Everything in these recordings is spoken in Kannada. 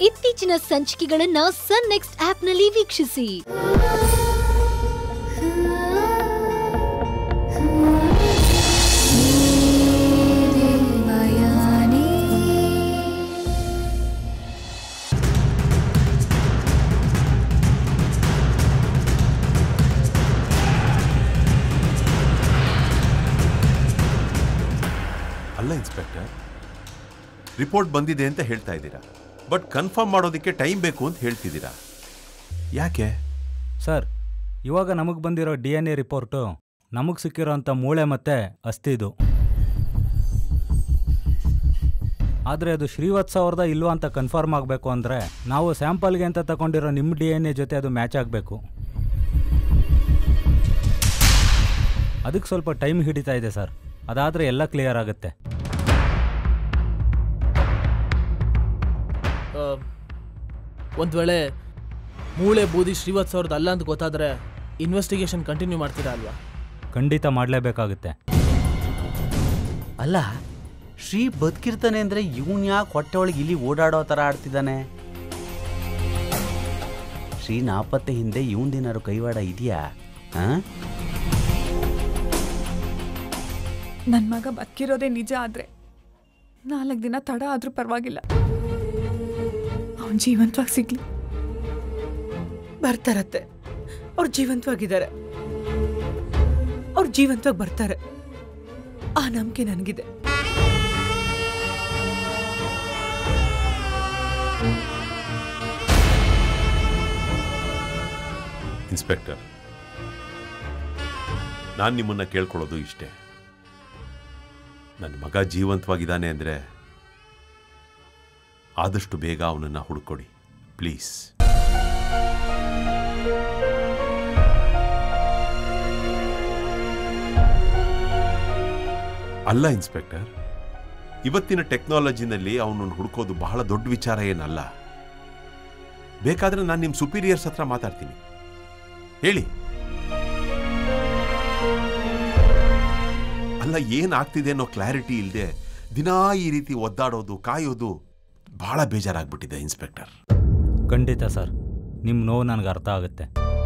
ಇತ್ತೀಚಿನ ಸಂಚಿಕೆಗಳನ್ನ ಸನ್ ನೆಕ್ಸ್ಟ್ ಆಪ್ನಲ್ಲಿ ವೀಕ್ಷಿಸಿ. ಅಲ್ಲ ಇನ್ಸ್ಪೆಕ್ಟರ್, ರಿಪೋರ್ಟ್ ಬಂದಿದೆ ಅಂತ ಹೇಳ್ತಾ ಇದ್ದೀರಾ, ಬಟ್ ಕನ್ಫರ್ಮ್ ಮಾಡೋದಕ್ಕೆ ಟೈಮ್ ಬೇಕು ಅಂತ ಹೇಳ್ತಿದ್ದೀರಾ. ಯಾಕೆ ಸರ್? ಇವಾಗ ನಮಗೆ ಬಂದಿರೋ DNA ರಿಪೋರ್ಟು ನಮಗೆ ಸಿಕ್ಕಿರೋ ಅಂಥ ಮೂಳೆ ಮತ್ತು ಅಸ್ಥಿದು. ಆದರೆ ಅದು ಶ್ರೀವತ್ಸ ಅವ್ರದ ಇಲ್ವಾ ಅಂತ ಕನ್ಫರ್ಮ್ ಆಗಬೇಕು ಅಂದರೆ ನಾವು ಸ್ಯಾಂಪಲ್ಗೆ ಅಂತ ತಗೊಂಡಿರೋ ನಿಮ್ಮ DNA ಜೊತೆ ಅದು ಮ್ಯಾಚ್ ಆಗಬೇಕು. ಅದಕ್ಕೆ ಸ್ವಲ್ಪ ಟೈಮ್ ಹಿಡಿತಾ ಇದೆ ಸರ್. ಅದಾದರೆ ಎಲ್ಲ ಕ್ಲಿಯರ್ ಆಗುತ್ತೆ. ಒಂದು ವೇಳೆ ಮೂಳೆ ಬೂದಿ ಶ್ರೀವತ್ಸ ಅವ್ರದ್ದು ಅಲ್ಲ ಅಂತ ಗೊತ್ತಾದರೆ ಇನ್ವೆಸ್ಟಿಗೇಷನ್ ಕಂಟಿನ್ಯೂ ಮಾಡ್ತೀರಾ ಅಲ್ವಾ? ಖಂಡಿತ ಮಾಡಲೇಬೇಕಾಗುತ್ತೆ. ಅಲ್ಲ, ಶ್ರೀ ಬದುಕಿರ್ತಾನೆ ಅಂದರೆ ಇವನು ಯಾಕೆ ಹೊಟ್ಟೆ ಒಳಗೆ ಇಲ್ಲಿ ಓಡಾಡೋ ಥರ ಆಡ್ತಿದ್ದಾನೆ? ಶ್ರೀ ನಾಪತ್ತೆ ಹಿಂದೆ ಇವನ್ದೇನಾದ್ರು ಕೈವಾಡ ಇದೆಯಾ? ನನ್ನ ಮಗ ಬದುಕಿರೋದೇ ನಿಜ ಆದರೆ 4 ದಿನ ತಡ ಆದರೂ ಪರವಾಗಿಲ್ಲ, ಅವನು ಜೀವಂತವಾಗಿ ಸಿಗ್ಲಿ. ಬರ್ತಾರತ್ತೆ, ಅವ್ರು ಜೀವಂತವಾಗಿದ್ದಾರೆ, ಅವ್ರು ಜೀವಂತವಾಗಿ ಬರ್ತಾರೆ, ಆ ನಂಬಿಕೆ ನನಗಿದೆ. ಇನ್ಸ್ಪೆಕ್ಟರ್, ನಾನು ನಿಮ್ಮನ್ನ ಕೇಳ್ಕೊಳ್ಳೋದು ಇಷ್ಟೇ. ನನ್ನ ಮಗ ಜೀವಂತವಾಗಿದ್ದಾನೆ ಅಂದರೆ ಆದಷ್ಟು ಬೇಗ ಅವನನ್ನು ಹುಡುಕೊಡಿ ಪ್ಲೀಸ್. ಅಲ್ಲ ಇನ್ಸ್ಪೆಕ್ಟರ್, ಇವತ್ತಿನ ಟೆಕ್ನಾಲಜಿನಲ್ಲಿ ಅವನನ್ನು ಹುಡುಕೋದು ಬಹಳ ದೊಡ್ಡ ವಿಚಾರ ಏನಲ್ಲ. ಬೇಕಾದ್ರೆ ನಾನು ನಿಮ್ಮ ಸುಪೀರಿಯರ್ಸ್ ಹತ್ರ ಮಾತಾಡ್ತೀನಿ, ಹೇಳಿ. ಅಲ್ಲ, ಏನಾಗ್ತಿದೆ ಅನ್ನೋ ಕ್ಲಾರಿಟಿ ಇಲ್ಲದೆ ದಿನಾ ಈ ರೀತಿ ಒದ್ದಾಡೋದು ಕಾಯೋದು ಬಹಳ ಬೇಜಾರಾಗ್ಬಿಟ್ಟಿದೆ ಇನ್ಸ್ಪೆಕ್ಟರ್. ಖಂಡಿತ ಸರ್, ನಿಮ್ಮ ನೋವು ನನಗೆ ಅರ್ಥ ಆಗುತ್ತೆ.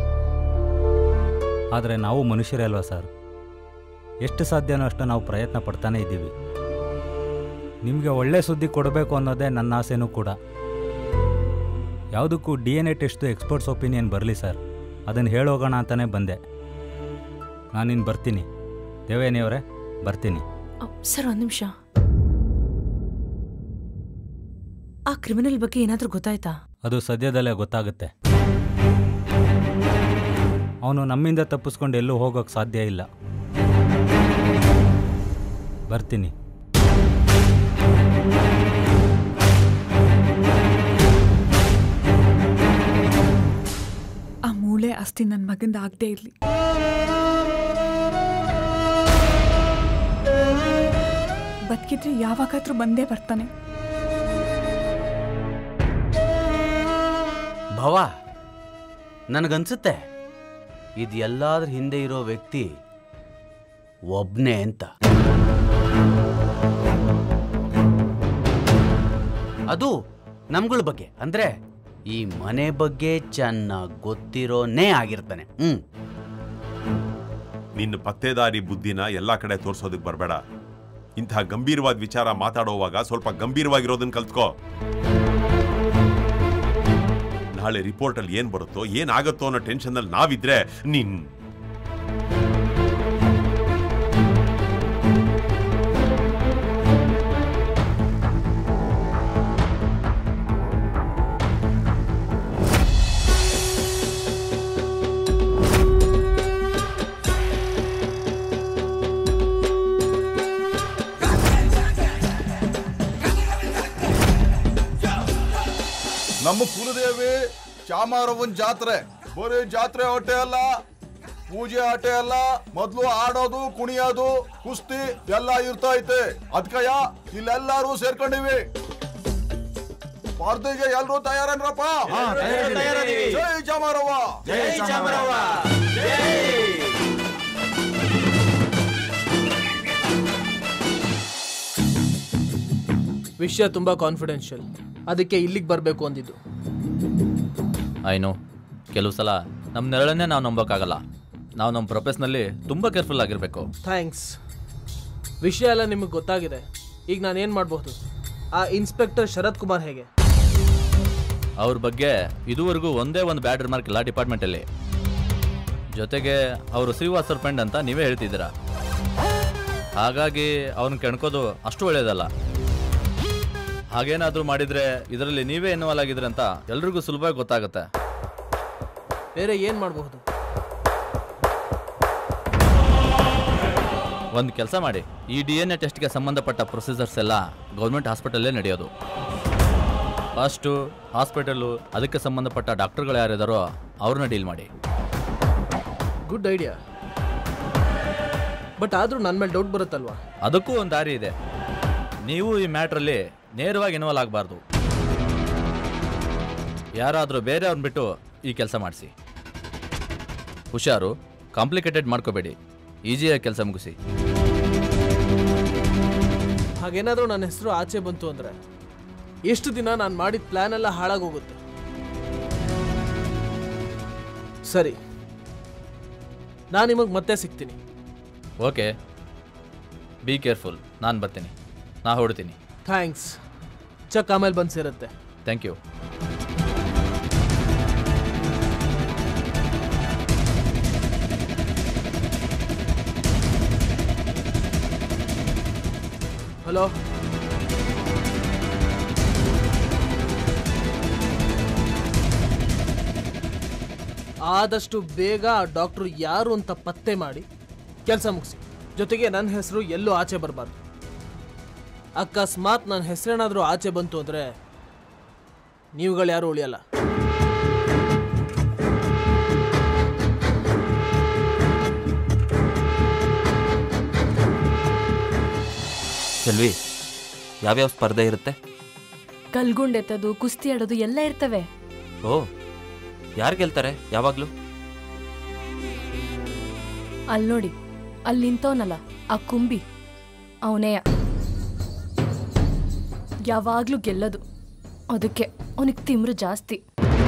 ಆದರೆ ನಾವು ಮನುಷ್ಯರೇ ಅಲ್ವಾ ಸರ್? ಎಷ್ಟು ಸಾಧ್ಯನೋ ಅಷ್ಟು ನಾವು ಪ್ರಯತ್ನ ಪಡ್ತಾನೇ ಇದ್ದೀವಿ. ನಿಮಗೆ ಒಳ್ಳೆ ಸುದ್ದಿ ಕೊಡಬೇಕು ಅನ್ನೋದೇ ನನ್ನ ಆಸೆನೂ ಕೂಡ. ಯಾವುದಕ್ಕೂ DNA ಟೆಸ್ಟ್ದು ಎಕ್ಸ್ಪರ್ಟ್ಸ್ ಒಪಿನಿಯನ್ ಬರಲಿ ಸರ್, ಅದನ್ನು ಹೇಳೋಗೋಣ ಅಂತಲೇ ಬಂದೆ. ನಾನಿನ್ನು ಬರ್ತೀನಿ. ದೇವೇನಿಯವರೇ, ಬರ್ತೀನಿ. ಸರ್, ಒಂದು ನಿಮಿಷ. ಆ ಕ್ರಿಮಿನಲ್ ಬಗ್ಗೆ ಏನಾದರೂ ಗೊತ್ತಾಯ್ತಾ? ಅದು ಸದ್ಯದಲ್ಲೇ ಗೊತ್ತಾಗುತ್ತೆ. ಅವನು ನಮ್ಮಿಂದ ತಪ್ಪಿಸ್ಕೊಂಡು ಎಲ್ಲೂ ಹೋಗೋಕ್ಕೆ ಸಾಧ್ಯ ಇಲ್ಲ. ಬರ್ತೀನಿ. ಆ ಮೂಳೆ ಅಸ್ಥಿ ನನ್ನ ಮಗಂದ ಆಗದೆ ಇರಲಿ. ಬದುಕಿದ್ರೆ ಯಾವಾಗಾದ್ರೂ ಬಂದೇ ಬರ್ತಾನೆ. ಭವ, ನನಗನ್ಸುತ್ತೆ ಇದು ಎಲ್ಲಾದ್ರ ಹಿಂದೆ ಇರೋ ವ್ಯಕ್ತಿ ಒಬ್ನೇ ಅಂತ. ಅದು ನಮ್ಗಳ ಬಗ್ಗೆ ಅಂದ್ರೆ ಈ ಮನೆ ಬಗ್ಗೆ ಚೆನ್ನಾಗಿ ಗೊತ್ತಿರೋನೇ ಆಗಿರ್ತಾನೆ. ನಿನ್ನ ಪತ್ತೇದಾರಿ ಬುದ್ಧಿನ ಎಲ್ಲ ಕಡೆ ತೋರಿಸೋದಕ್ಕೆ ಬರಬೇಡ. ಇಂತಹ ಗಂಭೀರವಾದ ವಿಚಾರ ಮಾತಾಡುವಾಗ ಸ್ವಲ್ಪ ಗಂಭೀರವಾಗಿರೋದನ್ನ ಕಲ್ತ್ಕೋ. ನಾಳೆ ರಿಪೋರ್ಟಲ್ಲಿ ಏನ್ ಬರುತ್ತೋ ಏನಾಗುತ್ತೋ ಅನ್ನೋ ಟೆನ್ಷನ್ನಲ್ಲಿ ನಾವಿದ್ರೆ ನಮ್ಮ ಕುಲದೇವಿ ಚಾಮಾರವನ್ ಜಾತ್ರೆ ಬರೀ ಜಾತ್ರೆ ಆಟೆ ಅಲ್ಲ, ಪೂಜೆ ಆಟೆ ಅಲ್ಲ. ಮೊದ್ಲು ಆಡೋದು, ಕುಣಿಯೋದು, ಕುಸ್ತಿ ಎಲ್ಲ ಇರ್ತಾ ಐತೆ. ಅದ್ಕಯ್ಯ ಇಲ್ಲೆಲ್ಲಾರು ಸೇರ್ಕೊಂಡಿವಿ. ಸ್ಪರ್ಧೆಗೆ ಎಲ್ರು ತಯಾರನ್ರಪ್ಪ? ಜೈ ಚಾಮರವ್ವ, ಜೈ ಚಾಮರವ್ವ. ವಿಷಯ ತುಂಬಾ ಕಾನ್ಫಿಡೆನ್ಷಿಯಲ್. ಅದಕ್ಕೆ ಇಲ್ಲಿಗೆ ಬರಬೇಕು ಅಂದಿದ್ದು. ಆಯ್ನು ಕೆಲವು ಸಲ ನಮ್ಮ ನೆರಳನ್ನೇ ನಾವು ನಂಬೋಕ್ಕಾಗಲ್ಲ. ನಾವು ನಮ್ಮ ಪ್ರೊಫೆಸ್ನಲ್ಲಿ ತುಂಬ ಕೇರ್ಫುಲ್ ಆಗಿರಬೇಕು. ಥ್ಯಾಂಕ್ಸ್. ವಿಷಯ ಎಲ್ಲ ನಿಮಗೆ ಗೊತ್ತಾಗಿದೆ. ಈಗ ನಾನೇನು ಮಾಡಬಹುದು? ಆ ಇನ್ಸ್ಪೆಕ್ಟರ್ ಶರತ್ ಕುಮಾರ್ ಹೇಗೆ? ಅವ್ರ ಬಗ್ಗೆ ಇದುವರೆಗೂ ಒಂದೇ ಒಂದು ಬ್ಯಾಡ್ ರಿಮಾರ್ಕ್ ಇಲ್ಲ ಡಿಪಾರ್ಟ್ಮೆಂಟಲ್ಲಿ. ಜೊತೆಗೆ ಅವರು ಶ್ರೀವಾಸರ್ ಫ್ರೆಂಡ್ ಅಂತ ನೀವೇ ಹೇಳ್ತಿದ್ದೀರಾ. ಹಾಗಾಗಿ ಅವ್ರನ್ನ ಕೆಣ್ಕೋದು ಅಷ್ಟು ಒಳ್ಳೆಯದಲ್ಲ. ಹಾಗೇನಾದರೂ ಮಾಡಿದರೆ ಇದರಲ್ಲಿ ನೀವೇ ಇನ್ವಾಲ್ವ್ ಆಗಿದ್ರೆ ಅಂತ ಎಲ್ರಿಗೂ ಸುಲಭವಾಗಿ ಗೊತ್ತಾಗುತ್ತೆ. ಬೇರೆ ಏನು ಮಾಡಬಹುದು? ಒಂದು ಕೆಲಸ ಮಾಡಿ, ಈ DNA ಟೆಸ್ಟ್ಗೆ ಸಂಬಂಧಪಟ್ಟ ಪ್ರೊಸೀಜರ್ಸ್ ಎಲ್ಲ ಗೌರ್ಮೆಂಟ್ ಹಾಸ್ಪಿಟಲ್ಲೇ ನಡೆಯೋದು. ಫಸ್ಟು ಹಾಸ್ಪಿಟಲು ಅದಕ್ಕೆ ಸಂಬಂಧಪಟ್ಟ ಡಾಕ್ಟರ್ಗಳು ಯಾರಿದ್ದಾರೋ ಅವ್ರನ್ನ ಡೀಲ್ ಮಾಡಿ. Good idea. ಬಟ್ ಆದರೂ ನನ್ನ ಮೇಲೆ ಡೌಟ್ ಬರುತ್ತಲ್ವಾ? ಅದಕ್ಕೂ ಒಂದು ದಾರಿ ಇದೆ. ನೀವು ಈ ಮ್ಯಾಟ್ರಲ್ಲಿ ನೇರವಾಗಿ ಇನ್ವಾಲ್ವ್ ಆಗಬಾರ್ದು. ಯಾರಾದರೂ ಬೇರೆಯವ್ರನ್ನ ಬಿಟ್ಟು ಈ ಕೆಲಸ ಮಾಡಿಸಿ. ಹುಷಾರು, ಕಾಂಪ್ಲಿಕೇಟೆಡ್ ಮಾಡ್ಕೋಬೇಡಿ. ಈಸಿಯಾಗಿ ಕೆಲಸ ಮುಗಿಸಿ. ಹಾಗೇನಾದರೂ ನನ್ನ ಹೆಸರು ಆಚೆ ಬಂತು ಅಂದರೆ ಎಷ್ಟು ದಿನ ನಾನು ಮಾಡಿದ ಪ್ಲ್ಯಾನ್ ಎಲ್ಲ ಹಾಳಾಗೋಗುತ್ತೆ. ಸರಿ, ನಾನು ನಿಮಗೆ ಮತ್ತೆ ಸಿಗ್ತೀನಿ. Okay, be careful. ನಾನು ಬರ್ತೀನಿ. ನಾ ಹೊಡ್ತೀನಿ. ಥ್ಯಾಂಕ್ಸ್. ಚೆಕ್ ಆಮೇಲೆ ಬಂದು ಸೇರುತ್ತೆ. Thank you. ಹಲೋ, ಆದಷ್ಟು ಬೇಗ ಆ ಡಾಕ್ಟ್ರು ಯಾರು ಅಂತ ಪತ್ತೆ ಮಾಡಿ ಕೆಲಸ ಮುಗಿಸಿ. ಜೊತೆಗೆ ನನ್ನ ಹೆಸರು ಎಲ್ಲೂ ಆಚೆ ಬರಬಾರ್ದು. ಅಕಸ್ಮಾತ್ ನನ್ನ ಹೆಸರೇನಾದರೂ ಆಚೆ ಬಂತು ಅಂದರೆ ನೀವುಗಳು ಯಾರು ಉಳಿಯಲ್ಲ. ಚೆಲ್ವಿ, ಯಾವ್ಯಾವ ಸ್ಪರ್ಧೆ ಇರುತ್ತೆ? ಕಲ್ಗುಂಡೆತ್ತದು, ಕುಸ್ತಿ ಆಡೋದು ಎಲ್ಲ ಇರ್ತವೆ. ಓ, ಯಾರು ಗೆಲ್ತಾರೆ ಯಾವಾಗ್ಲೂ? ಅಲ್ಲಿ ನೋಡಿ, ಅಲ್ಲಿ ನಿಂತವನಲ್ಲ ಆ ಕುಂಬಿ, ಅವನೇಯ ಯಾವಾಗ್ಲೂ ಗೆಲ್ಲೋದು. ಅದಕ್ಕೆ ಅವನಿಗೆ ತಿಮ್ರು ಜಾಸ್ತಿ.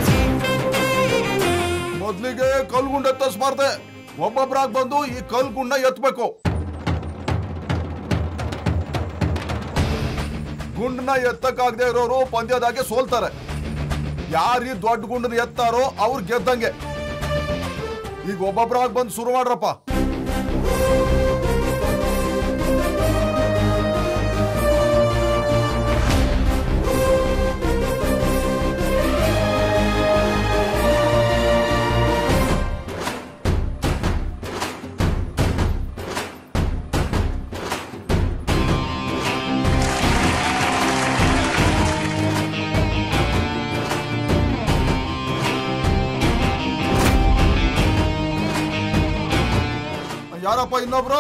ಮೊದ್ಲಿಗೆ ಕಲ್ಗುಂಡೆತ್ತ ಸ್ಪರ್ಧೆ. ಒಬ್ಬೊಬ್ಬರಾಗಿ ಬಂದು ಈ ಕಲ್ಗುಂಡ ಎತ್ತಬೇಕು. ಗುಂಡನ್ನ ಎತ್ತಕ್ಕಾಗದೆ ಇರೋರು ಪಂದ್ಯದಾಗೆ ಸೋಲ್ತಾರೆ. ಯಾರೀ ದೊಡ್ಡ ಗುಂಡನ್ನ ಎತ್ತಾರೋ ಅವ್ರು ಗೆದ್ದಂಗೆ. ಈಗ ಒಬ್ಬೊಬ್ಬರಾಗಿ ಬಂದು ಶುರು ಮಾಡ್ರಪ್ಪ. ಯಾರಪ್ಪ ಇನ್ನೊಬ್ರು?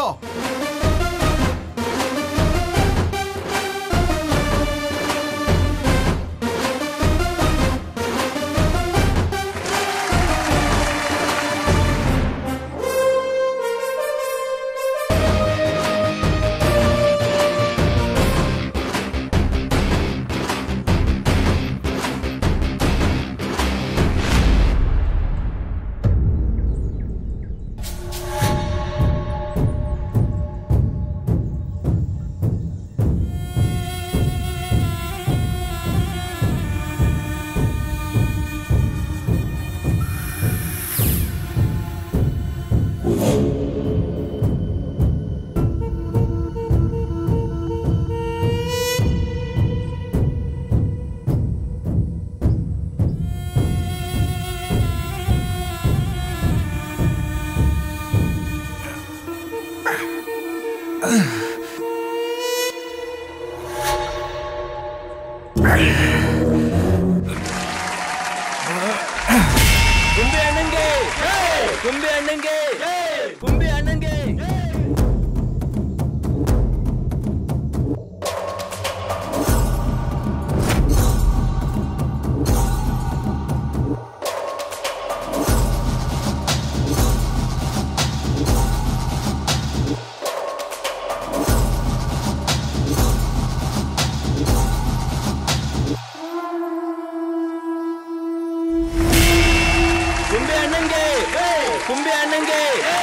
ಕುಂಬೆ ಅಣ್ಣಂಗೆ.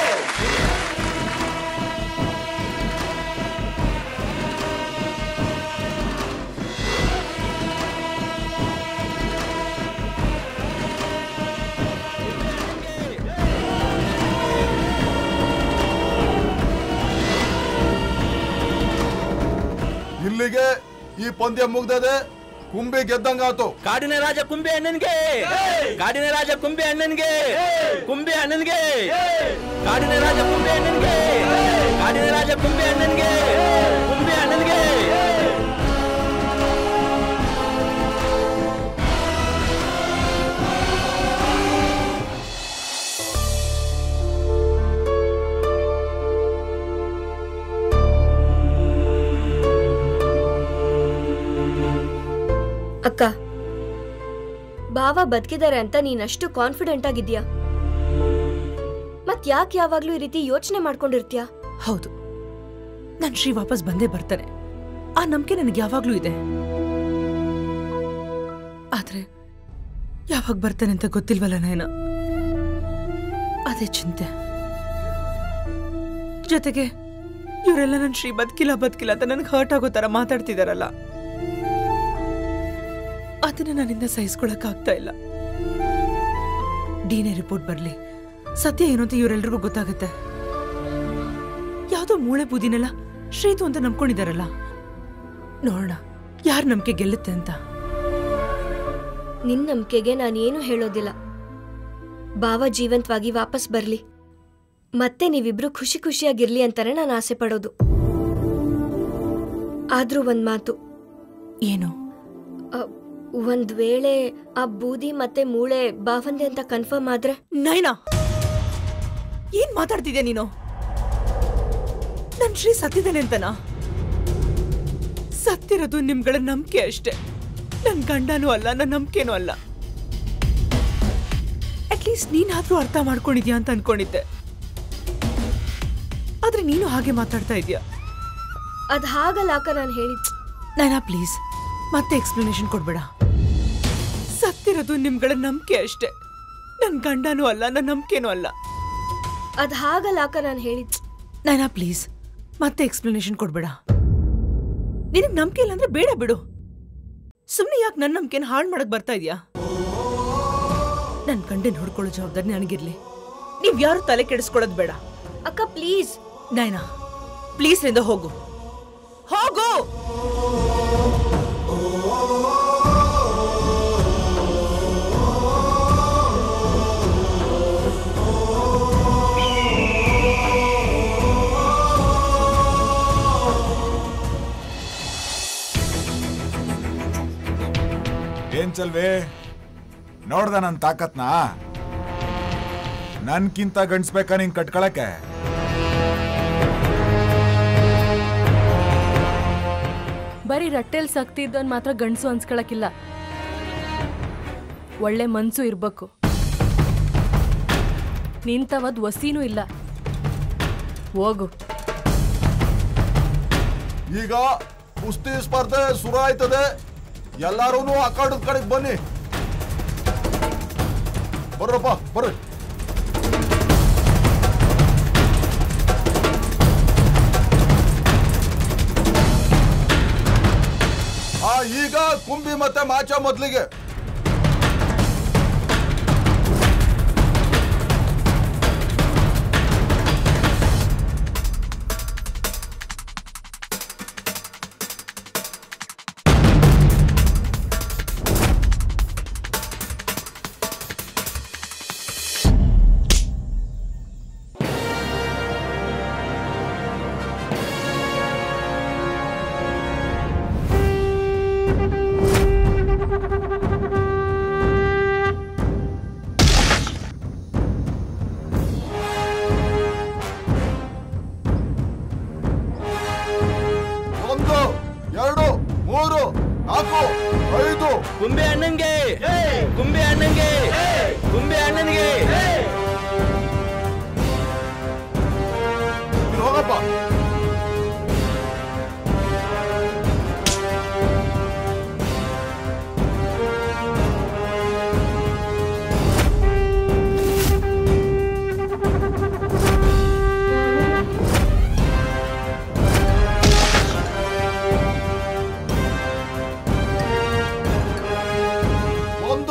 ಇಲ್ಲಿಗೆ ಈ ಪಂದ್ಯ ಮುಗ್ದದೆ. ಕುಂಬೆ ಗೆದ್ದಂಗಾತು. ಕಾಡಿನ ರಾಜ ಕುಂಬೆ ಅಣ್ಣನ್ಗೆ, ಕಾಡಿನ ರಾಜ ಕುಂಬೆ ಅಣ್ಣನ್ಗೆ, ಕುಂಬೆ ಅಣ್ಣನ್ಗೆ, ಕಾಡಿನ ರಾಜ ಕುಂಬೆ ಅಣ್ಣನ್ಗೆ, ಕಾಡಿನ ರಾಜ ಕುಂಬೆ ಅಣ್ಣನ್ಗೆ, ಕುಂಬೆ ಅಣ್ಣನ್ಗೆ. ಅಕ್ಕ, ಭಾವ ಬದುಕಿದ್ದಾರೆ ಅಂತ ನೀನಷ್ಟು ಕಾನ್ಫಿಡೆಂಟ್ ಆಗಿದ್ಯಾ? ಮತ್ ಯಾಕೆ ಯಾವಾಗ್ಲೂ ಈ ರೀತಿ ಯೋಚನೆ ಮಾಡ್ಕೊಂಡಿರ್ತೀಯ? ಹೌದು, ನನ್ ಶ್ರೀ ವಾಪಸ್ ಬಂದೇ ಬರ್ತಾನೆ, ಆ ನಂಬಿಕೆ ನನಗೆ ಯಾವಾಗ್ಲೂ ಇದೆ. ಆದ್ರೆ ಯಾವಾಗ ಬರ್ತಾನೆ ಅಂತ ಗೊತ್ತಿಲ್ವಲ್ಲ ನಯನ, ಅದೇ ಚಿಂತೆ. ಜೊತೆಗೆ ಇವರೆಲ್ಲ ನನ್ ಶ್ರೀ ಬದುಕಿಲ್ಲ ಅಂತ ನನಗೆ ಹರ್ಟ್ ಆಗೋ ತರ ಮಾತಾಡ್ತಿದಾರಲ್ಲ, ಅದನ್ನ ನನ್ನಿಂದ ಸಹಿಸ್ಕೊಳಕ್ ಆಗ್ತಾ ಇಲ್ಲ. ಡಿಎನ್ಎ ರಿಪೋರ್ಟ್ ಬರ್ಲಿ, ಸತ್ಯ ಏನು ಅಂತ ಇವರೆಲ್ರಿಗೂ ಗೊತ್ತಾಗತ್ತೆ. ಯಾವ್ದೋ ಮೂಳೆ ಬೂದಿನೆಲ್ಲ ಶ್ರೀತು ಅಂತ ನಂಬ್ಕೊಂಡಿದಾರಲ್ಲ, ನೋಡೋಣ ಯಾರ್ ನಂಬಿಕೆ ಗೆಲ್ಲುತ್ತೆ ಅಂತ. ನಿನ್ ನಂಬಿಕೆಗೆ ನಾನೇನು ಹೇಳೋದಿಲ್ಲ. ಭಾವ ಜೀವಂತವಾಗಿ ವಾಪಸ್ ಬರ್ಲಿ, ಮತ್ತೆ ನೀವಿಬ್ರು ಖುಷಿ ಖುಷಿಯಾಗಿರ್ಲಿ ಅಂತಾನೆ ನಾನು ಆಸೆ ಪಡೋದು. ಆದ್ರೂ ಒಂದ್ ಮಾತು. ಏನು? ಒಂದ್ ವೇಳೆ ಆ ಬೂದಿ ಮತ್ತೆ ಮೂಳೆ ಬಾವಂದೆ ಅಂತ ಕನ್ಫರ್ಮ್ ಆದ್ರೆ? ನೈನಾ, ಏನ್ ಮಾತಾಡ್ತಿದ್ಯಾ ನೀನು? ನನ್ ಶ್ರೀ ಸತ್ತಿದ್ದಾನೆ ಅಂತನಾ? ಸತ್ತಿರೋದು ನಿಮ್ಗಳ ನಂಬಿಕೆ ಅಷ್ಟೇ, ನನ್ ಗಂಡನೂ ಅಲ್ಲ, ನನ್ನ ನಂಬಿಕೆನೂ ಅಲ್ಲ. ಅಟ್ಲೀಸ್ಟ್ ನೀನಾದ್ರೂ ಅರ್ಥ ಮಾಡ್ಕೊಂಡಿದ್ಯಾ ಅಂತ ಅನ್ಕೊಂಡಿದ್ದೆ, ಆದ್ರೆ ನೀನು ಹಾಗೆ ಮಾತಾಡ್ತಾ ಇದೀಯ. ಅದ್ ಹಾಗಲ್ಲ ಅಕ್ಕ, ನಾನು ಹೇಳಿದ್. ನೈನಾ ಪ್ಲೀಸ್ ಮತ್ತೆ ಎಕ್ಸ್ಪ್ಲನೇಷನ್ ಕೊಡ್ಬೇಡ. ಸತ್ತಿರೋದು ನಿಮ್ಗಳ ನಂಬಿಕೆ ಅಷ್ಟೇ, ನನ್ ಗಂಡನೂ ಅಲ್ಲ, ನನ್ನ ನಂಬಿಕೆನೂ ಅಲ್ಲ. ಅದ್ ಹಾಗಲ್ಲ ಅಕ್ಕ, ನಾನು ಹೇಳಿದ್. ನೈನಾ ಪ್ಲೀಸ್ ಮತ್ತೆ ಎಕ್ಸ್ಪ್ಲನೇಷನ್ ಕೊಡ್ಬೇಡ. ನಿನಗ್ ನಂಬಿಕೆ ಇಲ್ಲ ಅಂದ್ರೆ ಬೇಡ ಬಿಡು. ಸುಮ್ನೆ ಯಾಕೆ ನನ್ನ ನಂಬಿಕೆನ ಹಾಳು ಮಾಡಕ್ ಬರ್ತಾ ಇದೀಯಾ? ನನ್ ಗಂಡನ್ ಹೊಡ್ಕೊಳ್ಳೋ ಜವಾಬ್ದಾರಿ ನನಗಿರ್ಲಿ, ನೀವ್ ಯಾರು ತಲೆ ಕೆಡಿಸ್ಕೊಳ್ಳೋದು ಬೇಡ. ಅಕ್ಕ ಪ್ಲೀಸ್. ನೈನಾ ಪ್ಲೀಸ್ ರಿಂದ ಹೋಗು, ಹೋಗು. ಏನ್ ಚಲ್ವೆ, ನೋಡ್ದ ನನ್ ತಾಕತ್ನ? ನನ್ಕಿಂತ ಗಂಡ್ಸ್ಬೇಕಾ ನೀನ್ ಕಟ್ಕೊಳಕ್ಕೆ? ಬರೀ ರಟ್ಟೆಲ್ ಶಕ್ತಿ ಇದ್ದವನ್ ಮಾತ್ರ ಗಂಡಸು ಅನ್ಸ್ಕೊಳಕಿಲ್ಲ, ಒಳ್ಳೆ ಮನ್ಸು ಇರ್ಬೇಕು. ನಿಂತವದ್ ವಸೀನೂ ಇಲ್ಲ. ಹೋಗು. ಈಗ ಕುಸ್ತಿ ಸ್ಪರ್ಧೆ ಶುರು ಆಯ್ತದೆ, ಎಲ್ಲಾರು ಅಖಾಡದ ಕಡೆಗೆ ಬನ್ನಿ. ಬರ್ರಪ್ಪ ಬರ್ರಿ. ಈಗ ಕುಂಬಿ ಮತ್ತೆ ಮಾಚ ಮೊದಲಿಗೆ.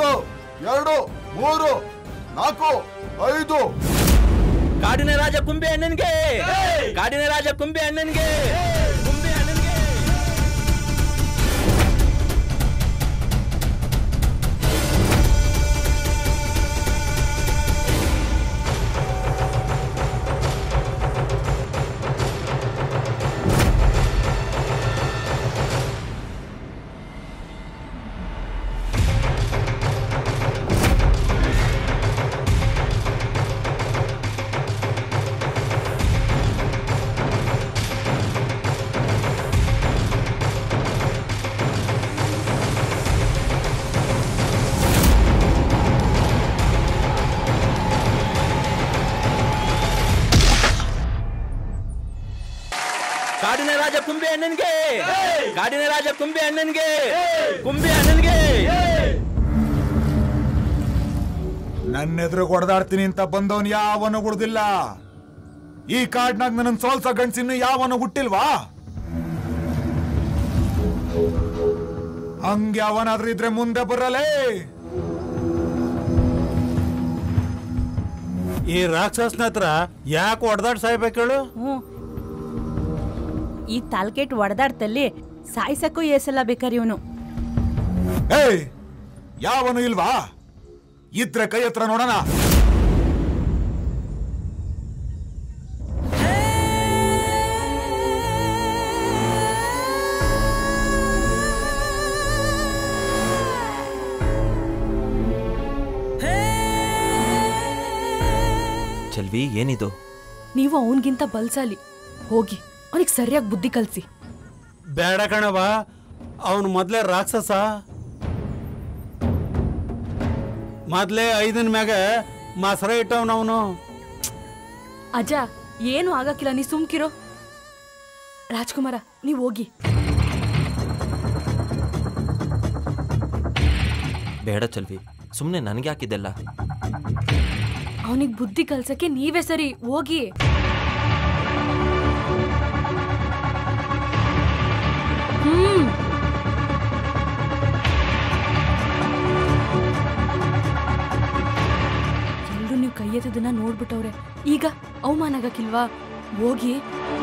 1 2 3 4 5 ಕಾಡಿನ ರಾಜ ಕುಂಬೆ ಅಣ್ಣನ್ಗೆ ಕಾಡಿನ ರಾಜ ಕುಂಬೆ ಅಣ್ಣನ್ಗೆ ಕುಂಬೆ ಅಣ್ಣನ್ಗೆ ಕಾಡಿನ ರಾಜ ಕುಂಬೆ ಅಣ್ಣನ್ಗೆ ಕಾಡಿನ ರಾಜ ಕುಂಬೆ ಅಣ್ಣನ್ಗೆ ಕುಂಬೆ ಅಣ್ಣನ್ಗೆ ನನ್ನ ಎದುರು ಹೊಡೆದಾಡ್ತೀನಿ ಅಂತ ಬಂದವನ್ ಯಾವನು ಗುಡ್ದಿಲ್ಲ. ಈ ಕಾಡ್ನಾಗ ನನ್ನ ಸೋಲ್ಸ ಗಂಡ್ಸಿನ್ನು ಯಾವನು ಹುಟ್ಟಿಲ್ವಾ? ಹಂಗ ಯಾವನಾದ್ರೂ ಇದ್ರೆ ಮುಂದೆ ಬರಲೇ. ಈ ರಾಕ್ಷಸನ ಹತ್ರ ಯಾಕೆ ಹೊಡೆದಾಡ್ ಸಾಯ್ಬೇಕು ಹೇಳು? ಈ ತಾಲ್ಕೆಟ್ ಒಡೆದಾಡ್ತಲ್ಲಿ ಸಾಯ್ಸಕ್ಕೂ ಏಸಲ್ಲ ಬೇಕಾರಿ ಇವನು. ಏಯ್ ಯಾವನು ಇಲ್ವಾ? ಇದ್ರೆ ಕೈ ಹತ್ರ ನೋಡೋಣ. ಚೆಲ್ವಿ ಏನಿದು? ನೀವು ಅವನಿಗಿಂತ ಬಲ್ಸಾಲಿ. ಹೋಗಿ ಅವನಿಗೆ ಸರಿಯಾಗಿ ಬುದ್ಧಿ ಕಲ್ಸಿ. ಬೇಡ ಕಣವ, ಅವನು ಮೊದ್ಲೇ ರಾಕ್ಷಸ. ಮೊದ್ಲೇ 5 ಮ್ಯಾಗ ಮಸರ ಇಟ್ಟವನವನು. ಅಜ್ಜ ಏನು ಆಗಕ್ಕಿಲ್ಲ, ನೀ ಸುಮ್ಕಿರೋ. ರಾಜ್ಕುಮಾರ ನೀವು ಹೋಗಿ. ಬೇಡ ಚೆಲ್ವಿ, ಸುಮ್ಮನೆ ನನಗೆ ಹಾಕಿದ್ದೆಲ್ಲ. ಅವನಿಗೆ ಬುದ್ಧಿ ಕಲ್ಸಕ್ಕೆ ನೀವೇ ಸರಿ, ಹೋಗಿ. ಎಲ್ರು ನೀವು ಕೈ ಎತ್ತದನ್ನ ನೋಡ್ಬಿಟ್ಟವ್ರೆ. ಈಗ ಅವಮಾನ ಆಗಕ್ಕಿಲ್ವಾ? ಹೋಗಿ.